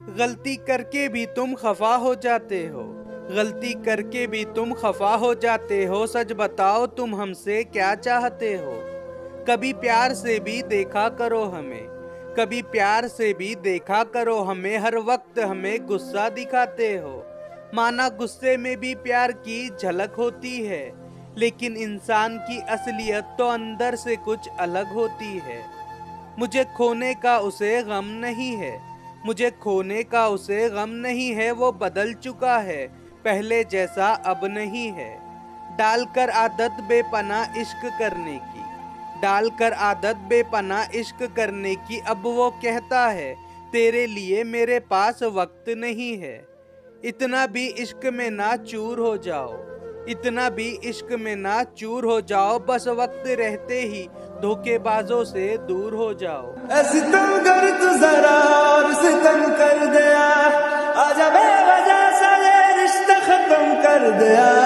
गलती करके भी तुम खफा हो जाते हो, गलती करके भी तुम खफा हो जाते हो। सच बताओ तुम हमसे क्या चाहते हो। कभी प्यार से भी देखा करो हमें, कभी प्यार से भी देखा करो हमें। हर वक्त हमें गुस्सा दिखाते हो। माना गुस्से में भी प्यार की झलक होती है, लेकिन इंसान की असलियत तो अंदर से कुछ अलग होती है। मुझे खोने का उसे गम नहीं है, मुझे खोने का उसे गम नहीं है। वो बदल चुका है, पहले जैसा अब नहीं है। डालकर आदत बेपनाह इश्क करने की, डालकर आदत बेपनाह इश्क करने की, अब वो कहता है तेरे लिए मेरे पास वक्त नहीं है। इतना भी इश्क में ना चूर हो जाओ, इतना भी इश्क में ना चूर हो जाओ। बस वक्त रहते ही धोखेबाजों से दूर हो जाओ। सितम कर तू जरा और सितम कर दिया, आजा बेवजह सा ये रिश्ता खत्म कर दिया।